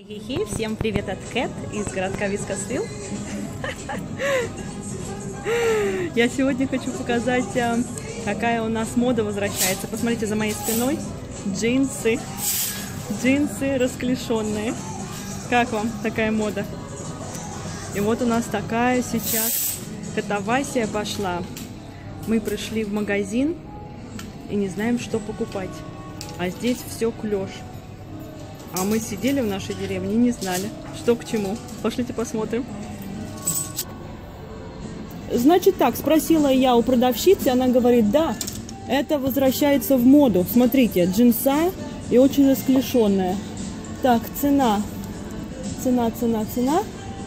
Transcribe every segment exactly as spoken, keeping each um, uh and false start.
Хи-хи, всем привет от Кэт из городка Вискасвилл. Я сегодня хочу показать, какая у нас мода возвращается. Посмотрите за моей спиной. Джинсы. Джинсы расклешенные. Как вам такая мода? И вот у нас такая сейчас катавасия пошла. Мы пришли в магазин и не знаем, что покупать. А здесь все клеш. А мы сидели в нашей деревне и не знали, что к чему. Пошлите посмотрим. Значит так, спросила я у продавщицы, она говорит, да, это возвращается в моду. Смотрите, джинса и очень расклешенная. Так, цена. Цена, цена, цена.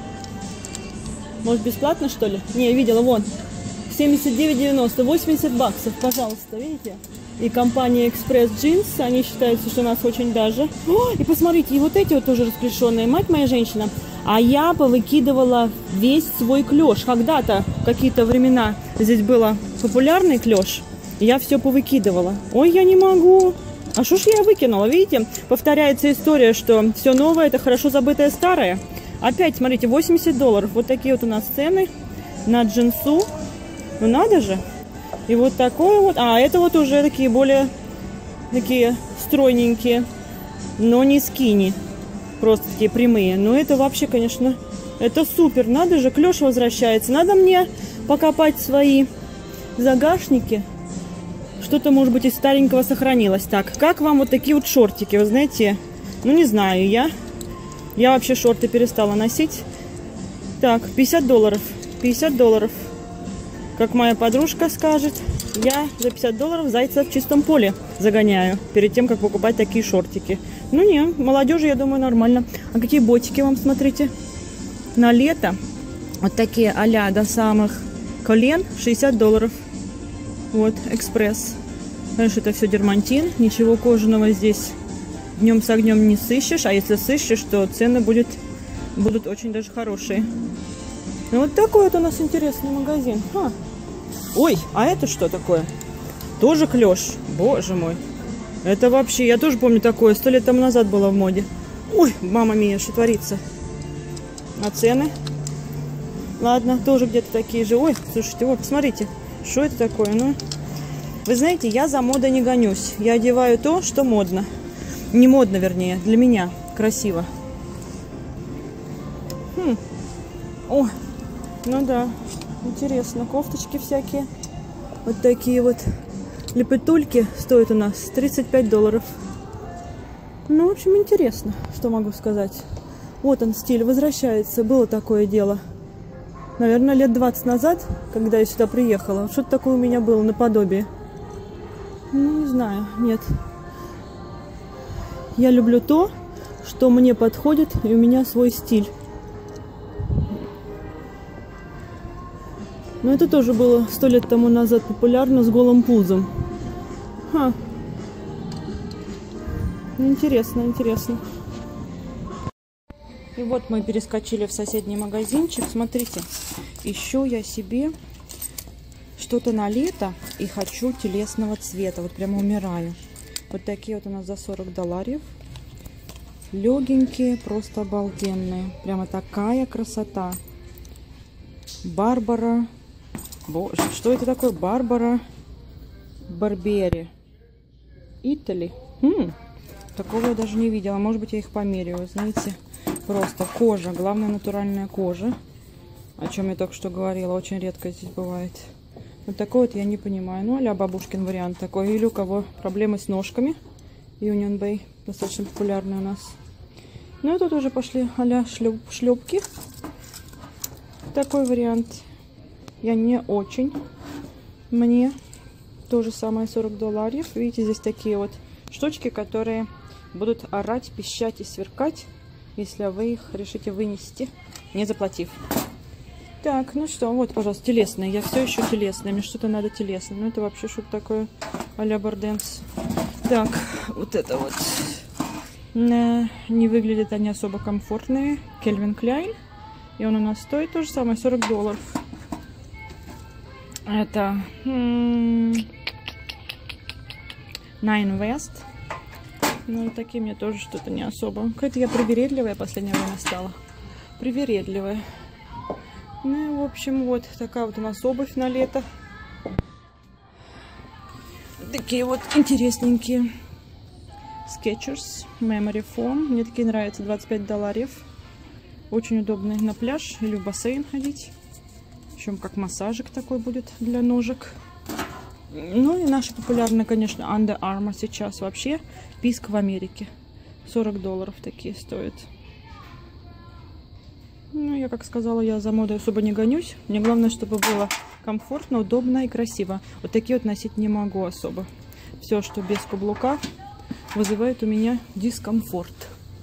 Может, бесплатно, что ли? Не, я видела, вон. семьдесят девять девяносто, восемьдесят баксов, пожалуйста, видите? И компания Express Jeans, они считаются, что у нас очень даже. О, и посмотрите, и вот эти вот тоже расклешенные. Мать моя женщина. А я повыкидывала весь свой клеш. Когда-то, какие-то времена, здесь было популярный клеш. Я все повыкидывала. Ой, я не могу. А что ж я выкинула? Видите, повторяется история, что все новое, это хорошо забытое старое. Опять, смотрите, восемьдесят долларов. Вот такие вот у нас цены на джинсу. Ну надо же. И вот такое вот. А, это вот уже такие более такие стройненькие, но не скини. Просто такие прямые. Но это вообще, конечно, это супер. Надо же, клеш возвращается. Надо мне покопать свои загашники. Что-то, может быть, из старенького сохранилось. Так, как вам вот такие вот шортики? Вы знаете, ну не знаю, я. Я вообще шорты перестала носить. Так, пятьдесят долларов. пятьдесят долларов. Как моя подружка скажет, я за пятьдесят долларов зайца в чистом поле загоняю, перед тем, как покупать такие шортики. Ну не, молодежи, я думаю, нормально. А какие ботики вам, смотрите, на лето? Вот такие а-ля до самых колен, шестьдесят долларов. Вот, экспресс. Конечно, это все дермантин, ничего кожаного здесь днем с огнем не сыщешь. А если сыщешь, то цены будет, будут очень даже хорошие. Ну вот такой вот у нас интересный магазин. А. Ой, а это что такое? Тоже клеш. Боже мой. Это вообще, я тоже помню такое. Сто лет тому назад было в моде. Ой, мама мия, что творится? А цены? Ладно, тоже где-то такие же. Ой, слушайте, вот, посмотрите. Что это такое? Ну, вы знаете, я за модой не гонюсь. Я одеваю то, что модно. Не модно, вернее, для меня. Красиво. Хм. О, ну да. Интересно, кофточки всякие. Вот такие вот лепетульки стоят у нас тридцать пять долларов. Ну, в общем, интересно, что могу сказать. Вот он, стиль возвращается. Было такое дело. Наверное, лет двадцать назад, когда я сюда приехала. Что-то такое у меня было наподобие. Ну, не знаю, нет. Я люблю то, что мне подходит, и у меня свой стиль. Но это тоже было сто лет тому назад популярно с голым пузом. Ха. Интересно, интересно. И вот мы перескочили в соседний магазинчик. Смотрите, ищу я себе что-то на лето и хочу телесного цвета. Вот прямо умираю. Вот такие вот у нас за сорок долларов. Легенькие, просто обалденные. Прямо такая красота. Барбара. Боже, что это такое? Барбара Барбери. Итали. Хм, такого я даже не видела. Может быть, я их померяю. Знаете, просто кожа. Главное, натуральная кожа. О чем я только что говорила. Очень редко здесь бывает. Вот такой вот я не понимаю. Ну, а-ля бабушкин вариант такой. Или у кого проблемы с ножками. Union Bay. Достаточно популярный у нас. Ну, и тут уже пошли а-ля шлеп, шлепки. Такой вариант. Я не очень. Мне то же самое сорок долларов. Видите, здесь такие вот штучки, которые будут орать, пищать и сверкать, если вы их решите вынести, не заплатив. Так, ну что, вот, пожалуйста, телесные. Я все еще телесная. Мне что-то надо телесное. Ну, это вообще что-то такое а-ля Барденс. Так, вот это вот. Не выглядят они особо комфортные. Calvin Klein. И он у нас стоит то же самое, сорок долларов. Это Nine West. Ну и такие мне тоже что-то не особо. Какая-то я привередливая в последнее время стала. Привередливая. Ну и в общем вот такая вот у нас обувь на лето. Такие вот интересненькие. Skechers Memory Foam. Мне такие нравятся. двадцать пять долларов. Очень удобные на пляж или в бассейн ходить. Причем как массажик такой будет для ножек. Ну и наши популярные, конечно, Under Armour сейчас вообще писк в Америке. сорок долларов такие стоят. Ну, я как сказала, я за модой особо не гонюсь. Мне главное, чтобы было комфортно, удобно и красиво. Вот такие вот носить не могу особо. Все, что без каблука, вызывает у меня дискомфорт.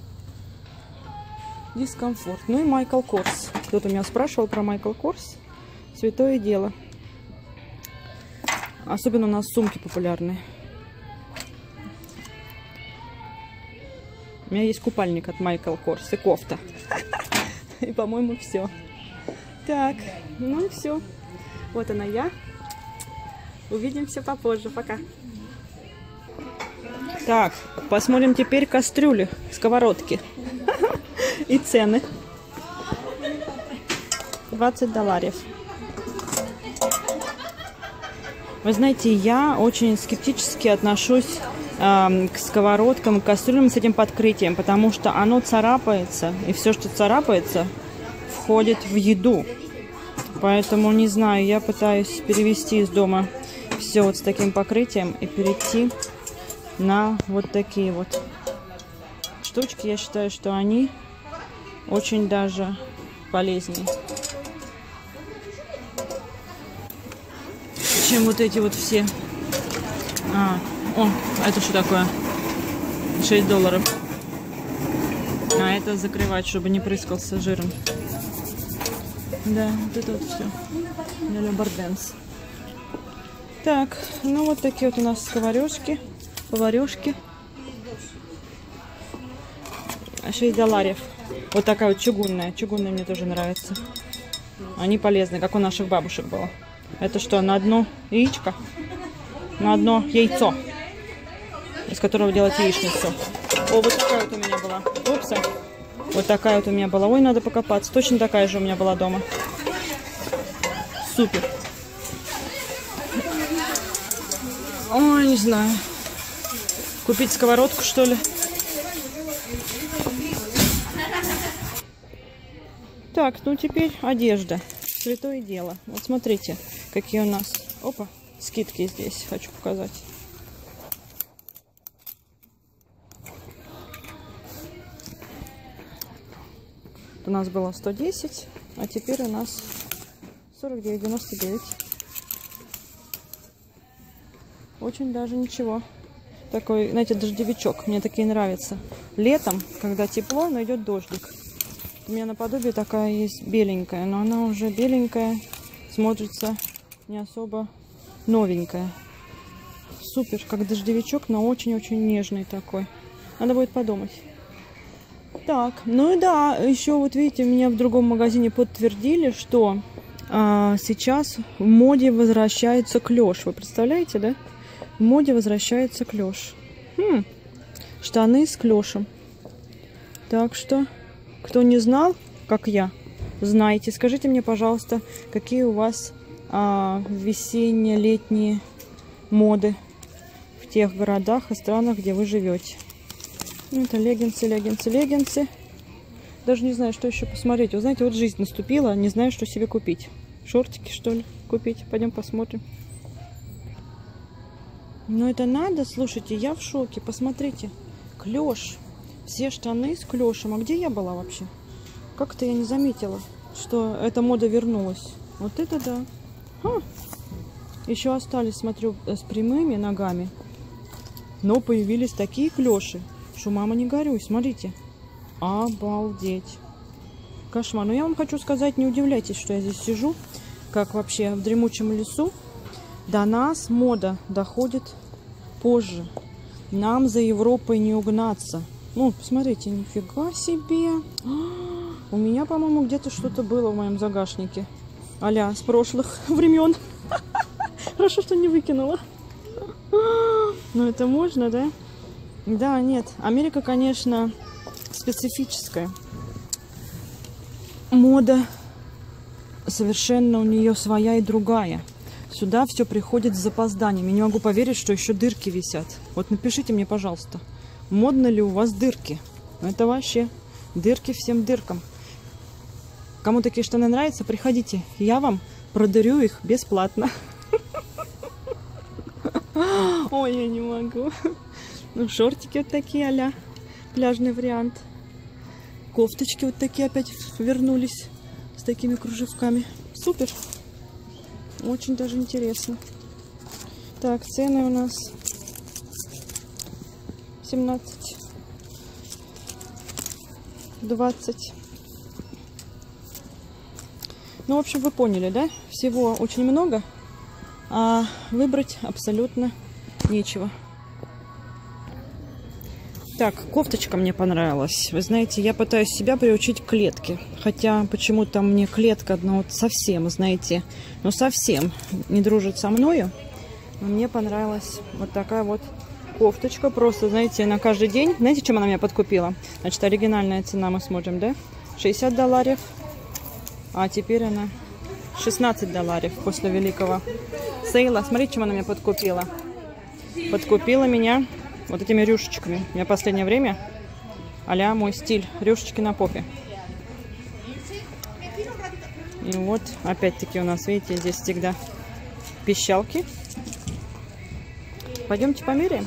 Дискомфорт. Ну и Michael Kors. Кто-то меня спрашивал про Michael Kors. Святое дело. Особенно у нас сумки популярные. У меня есть купальник от Michael Kors и кофта. И, по-моему, все. Так, ну и все. Вот она я. Увидимся попозже. Пока. Так, посмотрим теперь кастрюли, сковородки. И цены. двадцать долларов. Вы знаете, я очень скептически отношусь э, к сковородкам, к кастрюлям с этим подкрытием, потому что оно царапается, и все, что царапается, входит в еду. Поэтому, не знаю, я пытаюсь перевести из дома все вот с таким покрытием и перейти на вот такие вот штучки. Я считаю, что они очень даже полезнее, чем вот эти вот все. А, о, это что такое? шесть долларов. А это закрывать, чтобы не прыскался жиром. Да, вот это вот все. Для барденс. Так, ну вот такие вот у нас сковорёшки, поварёшки. шесть долларов. Вот такая вот чугунная. Чугунная мне тоже нравится. Они полезны, как у наших бабушек было. Это что, на одно яичко? На одно яйцо, из которого делать яичницу. О, вот такая вот у меня была. Упса. Вот такая вот у меня была. Ой, надо покопаться. Точно такая же у меня была дома. Супер. Ой, не знаю. Купить сковородку, что ли? Так, ну теперь одежда. Святое дело. Вот смотрите, какие у нас... Опа, скидки здесь. Хочу показать. У нас было сто десять, а теперь у нас сорок девять девяносто девять. Очень даже ничего. Такой, знаете, дождевичок. Мне такие нравятся. Летом, когда тепло, но идет дождик. У меня наподобие такая есть беленькая, но она уже беленькая, смотрится не особо новенькая. Супер, как дождевичок, но очень-очень нежный такой. Надо будет подумать. Так, ну и да, еще вот видите, меня в другом магазине подтвердили, что а, сейчас в моде возвращается клеш. Вы представляете, да? В моде возвращается клеш. Хм, штаны с клешем. Так что... Кто не знал, как я, знайте. Скажите мне, пожалуйста, какие у вас а, весенне-летние моды в тех городах и странах, где вы живете. Ну, это леггинсы, леггинсы, леггинсы. Даже не знаю, что еще посмотреть. Вы знаете, вот жизнь наступила, не знаю, что себе купить. Шортики, что ли, купить? Пойдем посмотрим. Но это надо, слушайте, я в шоке. Посмотрите, клеш. Все штаны с клешем. А где я была вообще? Как-то я не заметила, что эта мода вернулась. Вот это да. Ха. Еще остались, смотрю, с прямыми ногами. Но появились такие клеши, что, мама, не горюй. Смотрите. Обалдеть. Кошмар. Но я вам хочу сказать, не удивляйтесь, что я здесь сижу, как вообще в дремучем лесу. До нас мода доходит позже. Нам за Европой не угнаться. Ну, посмотрите, нифига себе. А, у меня, по-моему, где-то что-то было в моем загашнике. А-ля, с прошлых времен. Хорошо, что не выкинула. Ну, это можно, да? Да, нет, Америка, конечно, специфическая. Мода совершенно у нее своя и другая. Сюда все приходит с запозданием. Я не могу поверить, что еще дырки висят. Вот напишите мне, пожалуйста, модно ли у вас дырки? Это вообще дырки всем дыркам. Кому такие штаны нравятся, приходите. Я вам продырю их бесплатно. Ой, я не могу. Ну, шортики вот такие а-ля пляжный вариант. Кофточки вот такие опять вернулись с такими кружевками. Супер. Очень даже интересно. Так, цены у нас семнадцать, двадцать. Ну, в общем, вы поняли, да? Всего очень много, а выбрать абсолютно нечего. Так, кофточка мне понравилась. Вы знаете, я пытаюсь себя приучить к клетке. Хотя почему-то мне клетка, ну вот совсем, знаете, ну совсем не дружит со мною. Но мне понравилась вот такая вот кофточка. Просто, знаете, на каждый день. Знаете, чем она меня подкупила? Значит, оригинальная цена мы смотрим, да? шестьдесят долларов. А теперь она шестнадцать долларов после великого сейла. Смотрите, чем она меня подкупила. Подкупила меня вот этими рюшечками. У меня в последнее время а-ля мой стиль. Рюшечки на попе. И вот, опять-таки у нас, видите, здесь всегда пищалки. Пойдемте померяем.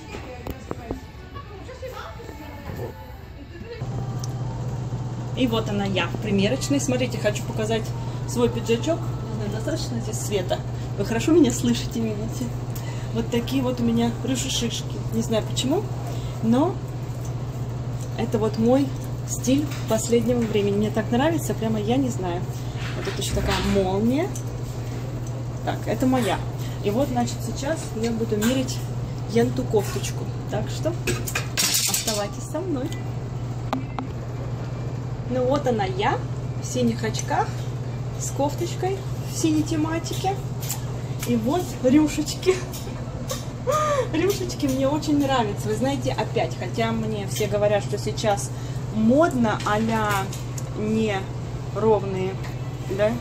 И вот она я в примерочной. Смотрите, хочу показать свой пиджачок. Достаточно здесь света. Вы хорошо меня слышите, видите? Вот такие вот у меня рюшишишки. Не знаю почему, но это вот мой стиль последнего времени. Мне так нравится, прямо я не знаю. Вот тут еще такая молния. Так, это моя. И вот, значит, сейчас я буду мерить енту кофточку. Так что оставайтесь со мной. Ну вот она я в синих очках с кофточкой в синей тематике. И вот рюшечки. Рюшечки мне очень нравятся. Вы знаете, опять, хотя мне все говорят, что сейчас модно а-ля неровные, да,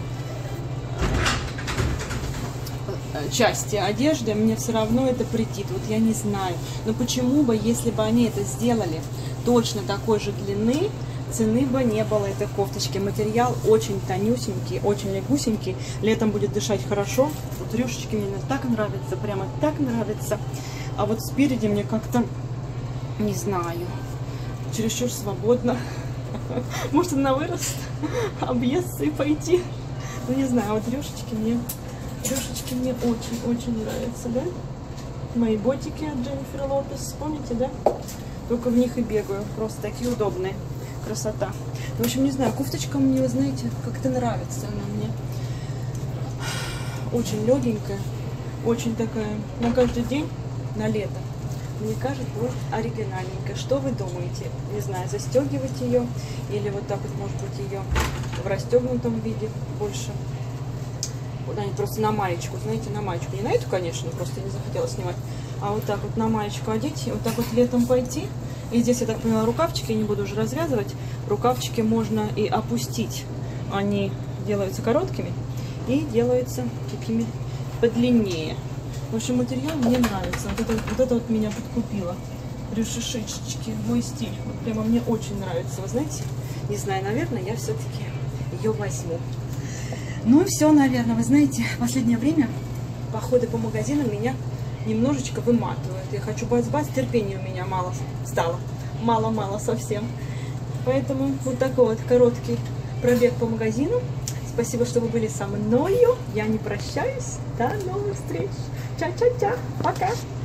части одежды, мне все равно это претит. Вот я не знаю. Но почему бы, если бы они это сделали точно такой же длины, цены бы не было этой кофточки. Материал очень тонюсенький, очень легусенький. Летом будет дышать хорошо. Вот рюшечки мне так нравятся, прямо так нравятся. А вот спереди мне как-то, не знаю, чересчур свободно. Может, на вырост объесться и пойти. Ну, не знаю, вот рюшечки мне, рюшечки мне очень-очень нравятся, да? Мои ботики от Дженнифер Лопес, помните, да? Только в них и бегаю. Просто такие удобные. Красота. В общем, не знаю, кофточка мне, вы знаете, как-то нравится она мне. Очень легенькая, очень такая на каждый день, на лето. Мне кажется, вот оригинальненькая. Что вы думаете? Не знаю, застегивать ее или вот так вот, может быть, ее в расстегнутом виде больше. Куда-нибудь просто на маечку, знаете, на маечку. Не на эту, конечно, просто не захотела снимать. А вот так вот на маечку одеть и вот так вот летом пойти. И здесь, я так поняла, рукавчики, я не буду уже развязывать. Рукавчики можно и опустить. Они делаются короткими и делаются такими подлиннее. В общем, материал мне нравится. Вот это вот, это вот меня подкупило. Рюшишечки, мой стиль. Вот прямо мне очень нравится. Вы знаете, не знаю, наверное, я все-таки ее возьму. Ну и все, наверное. Вы знаете, в последнее время походы по магазинам меня немножечко выматывают. Я хочу бац-бац, терпения у меня мало стало. Мало-мало совсем. Поэтому вот такой вот короткий пробег по магазину. Спасибо, что вы были со мною. Я не прощаюсь. До новых встреч. Ча-ча-ча. Пока.